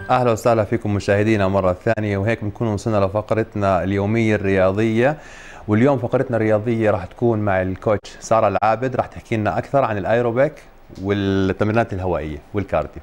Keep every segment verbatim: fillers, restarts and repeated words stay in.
اهلا وسهلا فيكم مشاهدينا مره ثانيه، وهيك بنكون وصلنا لفقرتنا اليوميه الرياضيه. واليوم فقرتنا الرياضيه راح تكون مع الكوتش ساره العابد، راح تحكي لنا اكثر عن الايروبيك والتمرينات الهوائيه والكارديو.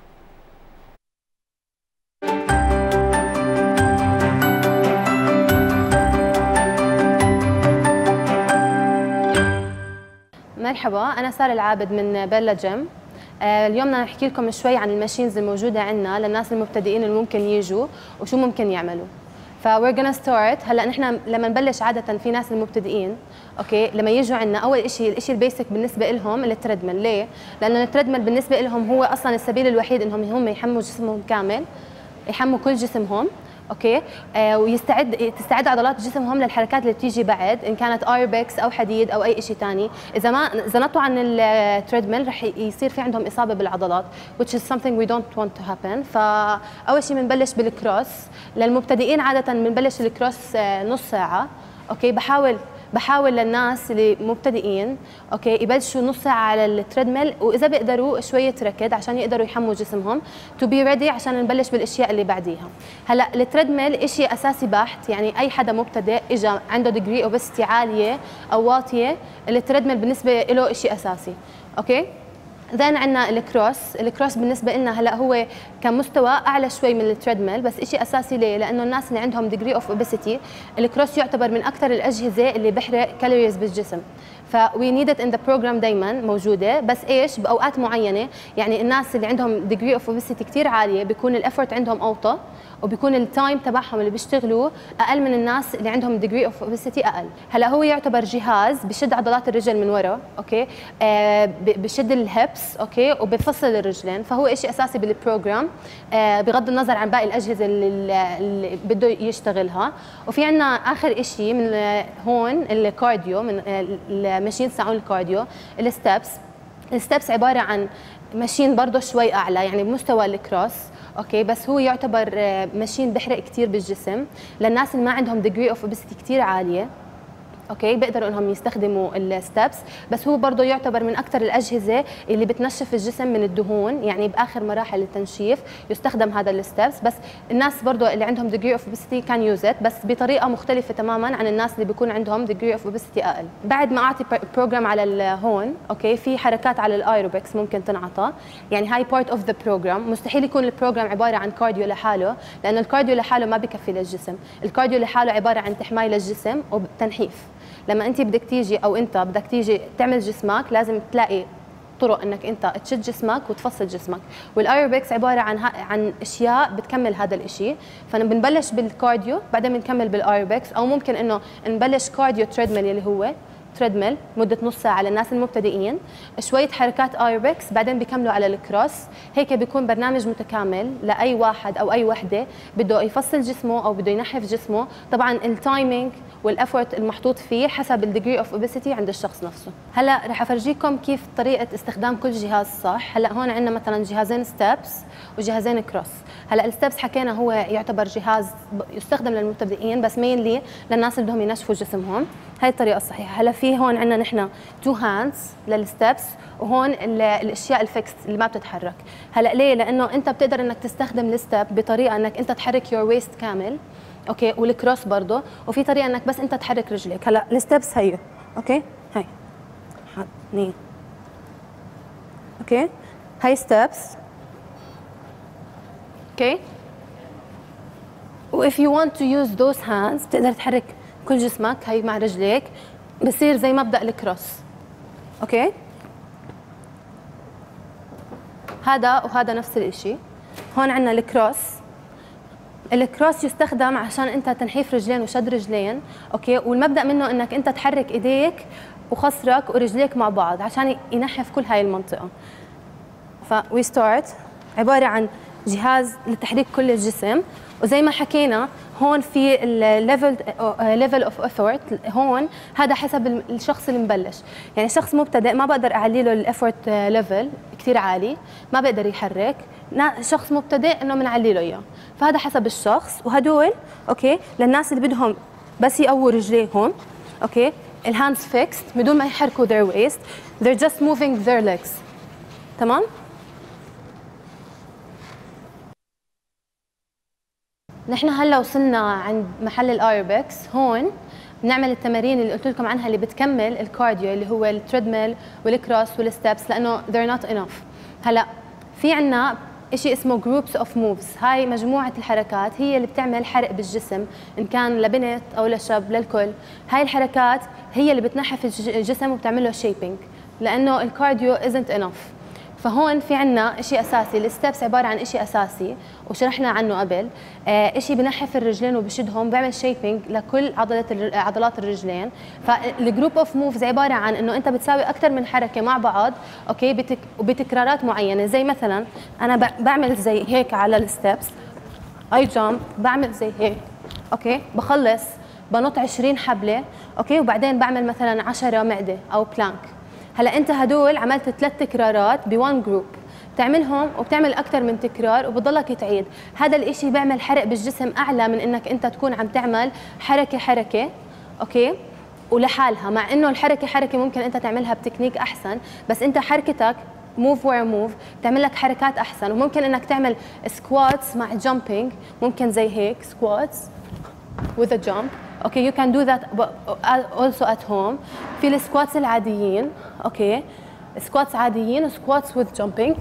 مرحبا، أنا سارة العابد من بيلا جيم. اليوم بدنا نحكي لكم شوي عن الماشينز الموجودة عندنا للناس المبتدئين اللي ممكن يجوا وشو ممكن يعملوا. ف we're gonna start. هلا نحن لما نبلش عادة في ناس المبتدئين اوكي لما يجوا عندنا اول شيء الشيء البيسك بالنسبة لهم التريدميل. ليه؟ لأنه التريدميل بالنسبة لهم هو أصلا السبيل الوحيد إنهم هم يحموا جسمهم كامل، يحموا كل جسمهم اوكي آه ويستعد تستعد عضلات جسمهم للحركات اللي بتيجي بعد، ان كانت ايربكس او حديد او اي شيء ثاني. اذا ما اذا نطوا عن التريدميل رح يصير في عندهم اصابه بالعضلات which is something we don't want to happen. فاول شيء بنبلش بالكروس. للمبتدئين عاده بنبلش الكروس آه نص ساعه اوكي. بحاول بحاول للناس اللي مبتدئين اوكي يبلشوا نص ساعه على التريدميل، واذا بيقدروا شويه ركض عشان يقدروا يحموا جسمهم تو بي ريدي عشان نبلش بالاشياء اللي بعديها. هلا التريدميل شيء اساسي بحت، يعني اي حدا مبتدئ اجى عنده ديجري اوبستي عاليه او واطيه التريدميل بالنسبه له شيء اساسي اوكي. ذن عندنا الكروس. الكروس بالنسبه لنا هلا هو كمستوى اعلى شوي من التريدميل، بس شيء اساسي. ليه؟ لانه الناس اللي عندهم ديجري اوف اوبيسيتي الكروس يعتبر من اكثر الاجهزه اللي بيحرق كالوريز بالجسم. ف we need it in the program دائما موجوده، بس ايش باوقات معينه. يعني الناس اللي عندهم ديجري اوف اوبيسيتي كثير عاليه بيكون الافورت عندهم اوطى، وبيكون التايم تبعهم اللي بيشتغلوه اقل من الناس اللي عندهم ديجري اوف اوبيسيتي اقل. هلا هو يعتبر جهاز بشد عضلات الرجل من ورا اوكي آه بشد الهبس اوكي وبفصل الرجلين، فهو شيء اساسي بالبروجرام آه بغض النظر عن باقي الاجهزه اللي, اللي بده يشتغلها. وفي عندنا اخر شيء من هون الكارديو، من الماشين تاعون الكارديو الستبس. الستبس عباره عن ماشين برضه شوي اعلى يعني بمستوى الكروس اوكي، بس هو يعتبر ماشين بحرق كثير بالجسم للناس اللي ما عندهم ديجري اوف اوبيسيتي كثير عاليه اوكي. بيقدروا انهم يستخدموا الستبس، بس هو برضه يعتبر من اكثر الاجهزه اللي بتنشف الجسم من الدهون، يعني باخر مراحل التنشيف يستخدم هذا الستبس. بس الناس برضه اللي عندهم ديجري اوف اوبيسيتي كان يوزت، بس بطريقه مختلفه تماما عن الناس اللي بيكون عندهم ديجري اوف اوبيسيتي اقل. بعد ما اعطي بروجرام على هون اوكي في حركات على الايروبكس ممكن تنعطى، يعني هاي بارت اوف ذا بروجرام. مستحيل يكون البروجرام عباره عن كارديو لحاله، لانه الكارديو لحاله ما بكفي للجسم. الكارديو لحاله عباره عن تحماي للجسم وتنحيف. لما انت بدك تيجي او انت بدك تيجي تعمل جسمك لازم تلاقي طرق انك انت تشد جسمك وتفصل جسمك، والايروبكس عباره عن عن اشياء بتكمل هذا الشيء. فبنبلش بالكارديو بعدين بنكمل بالايروبكس، او ممكن انه نبلش كارديو تريدميل اللي هو تريدميل مده نص ساعه للناس المبتدئين، شويه حركات ايروبكس بعدين بيكملوا على الكروس. هيك بيكون برنامج متكامل لاي واحد او اي وحده بده يفصل جسمه او بده ينحف جسمه. طبعا التايمينج والافورت المحطوط فيه حسب الديجري اوف اوبيسيتي عند الشخص نفسه. هلا رح افرجيكم كيف طريقه استخدام كل جهاز صح. هلا هون عندنا مثلا جهازين ستبس وجهازين كروس. هلا الستبس حكينا هو يعتبر جهاز يستخدم للمبتدئين بس مينلي للناس اللي بدهم ينشفوا جسمهم. هاي الطريقه الصحيحه. هلا في هون عندنا نحن تو هاندز للستبس، وهون الاشياء الفيكس اللي ما بتتحرك. هلا ليه؟ لانه انت بتقدر انك تستخدم الستب بطريقه انك انت تحرك يور ويست كامل اوكي، والكروس برضه، وفي طريقه انك بس انت تحرك رجليك. هلا الستبس هي اوكي هي اثنين اوكي هاي ستبس اوكي. و if you want to use those hands بتقدر تحرك كل جسمك هي مع رجليك، بصير زي مبدأ الكروس اوكي. هذا وهذا نفس الشيء. هون عندنا الكروس. الكروس يستخدم عشان انت تنحيف رجلين وشد رجلين اوكي، والمبدأ منه انك انت تحرك ايديك وخصرك ورجليك مع بعض عشان ينحف كل هاي المنطقة. ف we start عبارة عن جهاز لتحريك كل الجسم، وزي ما حكينا هون في الليفل ليفل اوف ايفورت. هون هذا حسب الشخص اللي مبلش، يعني شخص مبتدئ ما بقدر اعلي له الايفورت ليفل كثير عالي، ما بقدر يحرك. شخص مبتدئ انه بنعلي له اياه، فهذا حسب الشخص. وهدول اوكي للناس اللي بدهم بس يقووا رجليهم اوكي الهاندز فيكست بدون ما يحركوا their waist, they're just moving their legs. تمام. نحن هلا وصلنا عند محل الايروبكس. هون بنعمل التمارين اللي قلت لكم عنها اللي بتكمل الكارديو، اللي هو التريدميل والكروس والستبس، لانه they're not enough. هلا في عنا شيء اسمه جروبس اوف موفز، هاي مجموعه الحركات هي اللي بتعمل حرق بالجسم، ان كان لبنت او لشاب للكل. هاي الحركات هي اللي بتنحف الجسم وبتعمل له شيبينج، لانه الكارديو isn't enough. فهون في عنا شيء اساسي، الستبس عباره عن شيء اساسي وشرحنا عنه قبل، آه شيء بنحف الرجلين وبشدهم، بيعمل شيبينج لكل عضلات عضلات الرجلين. فالجروب اوف موفز عباره عن انه انت بتساوي اكثر من حركه مع بعض، اوكي، بتك وبتكرارات معينه. زي مثلا انا بعمل زي هيك على الستبس، اي جامب، بعمل زي هيك، اوكي، بخلص بنط عشرين حبله، اوكي، وبعدين بعمل مثلا عشرة معده او بلانك. هلا انت هدول عملت ثلاث تكرارات بوان جروب، بتعملهم وبتعمل اكثر من تكرار وبضلك تعيد. هذا الاشي بيعمل حرق بالجسم اعلى من انك انت تكون عم تعمل حركه حركه، اوكي، ولحالها. مع انه الحركه حركه ممكن انت تعملها بتكنيك احسن، بس انت حركتك موف وير موف بتعمل لك حركات احسن. وممكن انك تعمل سكواتس مع جامبينج، ممكن زي هيك سكواتس with a jump. اوكي، you can do that also at home. في السكواتس العاديين، اوكي، سكواتس عاديين وسكواتس with jumping.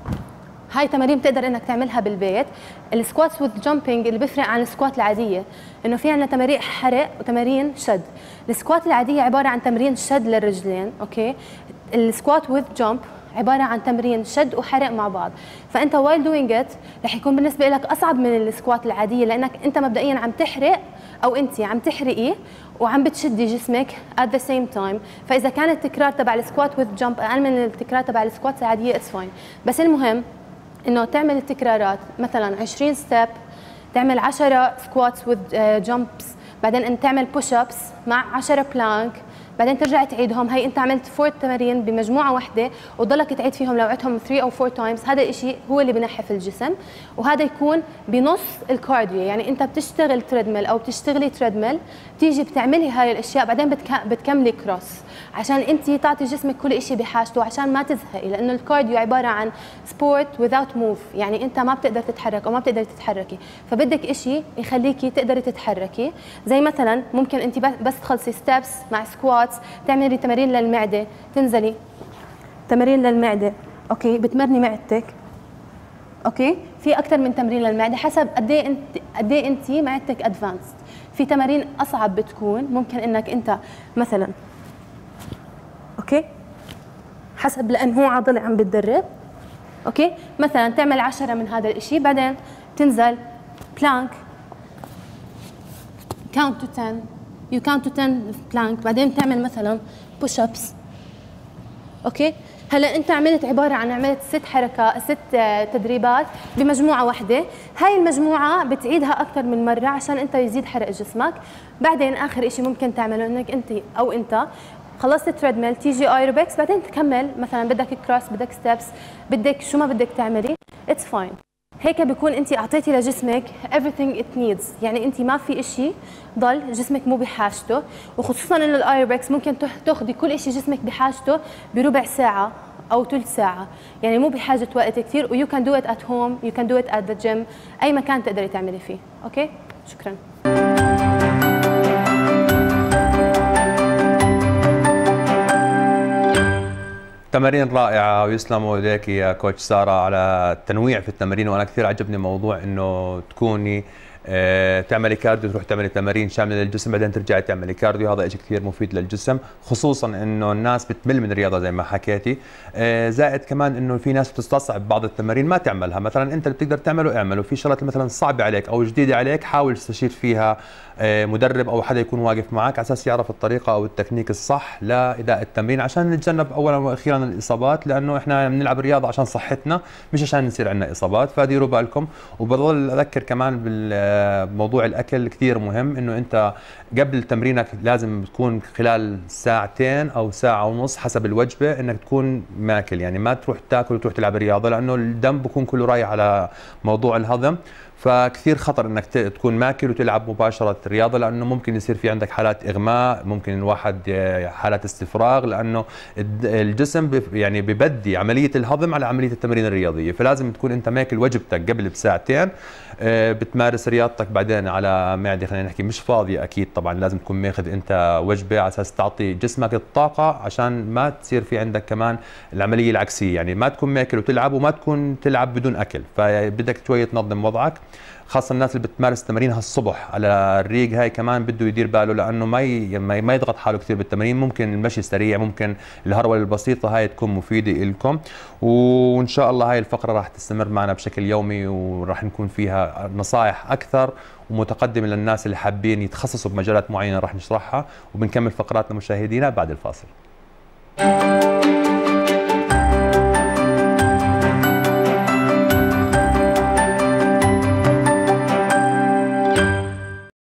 هاي تمارين بتقدر انك تعملها بالبيت. السكواتس with jumping اللي بيفرق عن السكوات العاديه انه في عندنا تمارين حرق وتمارين شد. السكوات العاديه عباره عن تمرين شد للرجلين، اوكي. السكوات with jump عباره عن تمرين شد وحرق مع بعض. فانت while doing it رح يكون بالنسبه لك اصعب من السكوات العاديه، لانك انت مبدئيا عم تحرق او انت عم تحرقي وعم بتشدي جسمك at the same time. فاذا كان التكرار تبع السكوات with jump اقل من التكرار تبع السكوات العاديه اتس فاين. بس المهم انه تعمل التكرارات، مثلا عشرين ستيب، تعمل عشرة سكواتس with jumps، بعدين انت تعمل push ups مع عشرة بلانك، بعدين ترجع تعيدهم. هي انت عملت فور تمارين بمجموعه واحده وتضلك تعيد فيهم لو عدتهم ثلاثة او أربعة تايمز. هذا الشيء هو اللي بنحف الجسم، وهذا يكون بنص الكارديو. يعني انت بتشتغل تريدميل او بتشتغلي تريدميل، بتيجي بتعملي هاي الاشياء، بعدين بتك... بتكملي كروس عشان انت تعطي جسمك كل شيء بحاجته، عشان ما تزهقي. لانه الكارديو عباره عن سبورت without موف، يعني انت ما بتقدر تتحرك او ما بتقدر تتحركي، فبدك شيء يخليكي تقدري تتحركي. زي مثلا ممكن انت بس تخلصي ستيبس مع سكواتس، تعملي تمارين للمعده، تنزلي تمارين للمعده، اوكي، بتمرني معدتك، اوكي. في اكثر من تمرين للمعده حسب قد ايه انت قد ايه انت معدتك ادفانسد. في تمارين اصعب بتكون، ممكن انك انت مثلا، اوكي، حسب لانه هو عضله عم بتدرب، اوكي، مثلا تعمل عشرة من هذا الشيء، بعدين تنزل بلانك count to ten، you count to ten بلانك، بعدين تعمل مثلا push ups، اوكي. هلا انت عملت عباره عن عملت ست حركات، ست تدريبات بمجموعه واحده. هاي المجموعه بتعيدها اكثر من مره عشان انت يزيد حرق جسمك. بعدين اخر شيء ممكن تعمله انك انت او انت خلصت التريدميل تيجي ايروبكس، بعدين تكمل مثلا بدك كروس، بدك ستيبس، بدك شو ما بدك تعملي، اتس فاين. هيك بيكون انت اعطيتي لجسمك everything it needs، يعني انت ما في شيء ضل جسمك مو بحاجته. وخصوصا انه الايروبكس ممكن تاخذي كل شيء جسمك بحاجته بربع ساعه او ثلث ساعه، يعني مو بحاجه وقت كثير. ويو كان دو ات ات هوم، يو كان دو ات ات ذا جيم، اي مكان تقدري تعملي فيه. اوكي، شكرا. تمارين رائعة، ويسلموا ايديك يا كوتش سارة على التنويع في التمارين. وانا كثير عجبني موضوع انه تكوني اه تعملي كارديو، تروح تعملي تمارين شامله للجسم، بعدين ترجعي تعملي كارديو. هذا شيء كثير مفيد للجسم، خصوصا انه الناس بتمل من الرياضه زي ما حكيتي. اه زائد كمان انه في ناس بتستصعب بعض التمارين ما تعملها. مثلا انت اللي بتقدر تعمله اعمله، في شغلات مثلا صعبه عليك او جديده عليك حاول تستشير فيها اه مدرب او حدا يكون واقف معك على اساس يعرف الطريقه او التكنيك الصح لاداء التمرين، عشان نتجنب اولا واخيرا الاصابات. لانه احنا بنلعب الرياضه عشان صحتنا، مش عشان نصير عندنا اصابات. فديروا بالكم. وبضل اذكر كمان بالموضوع الاكل كثير مهم، انه انت قبل تمرينك لازم تكون خلال ساعتين او ساعه ونص حسب الوجبه انك تكون ماكل، يعني ما تروح تاكل وتروح تلعب الرياضه، لانه الدم بكون كله رايح على موضوع الهضم. فكثير خطر انك تكون ماكل وتلعب مباشره رياضه، لانه ممكن يصير في عندك حالات اغماء، ممكن الواحد حالات استفراغ، لانه الجسم يعني ببدي عمليه الهضم على عمليه التمرين الرياضيه. فلازم تكون انت ماكل وجبتك قبل بساعتين، بتمارس رياضتك بعدين على معده خلينا نحكي مش فاضيه. اكيد طبعا لازم تكون ماخذ انت وجبه على اساس تعطي جسمك الطاقه، عشان ما تصير في عندك كمان العمليه العكسيه، يعني ما تكون ماكل وتلعب وما تكون تلعب بدون اكل. فبدك شويه تنظم وضعك، خاصه الناس اللي بتمارس تمارينها الصبح على الريق، هاي كمان بده يدير باله، لانه ما ما يضغط حاله كثير بالتمرين. ممكن المشي السريع، ممكن الهروله البسيطه، هاي تكون مفيده لكم. وان شاء الله هاي الفقره راح تستمر معنا بشكل يومي، وراح نكون فيها نصائح اكثر ومتقدمه للناس اللي حابين يتخصصوا بمجالات معينه راح نشرحها، وبنكمل فقراتنا مشاهدينا بعد الفاصل.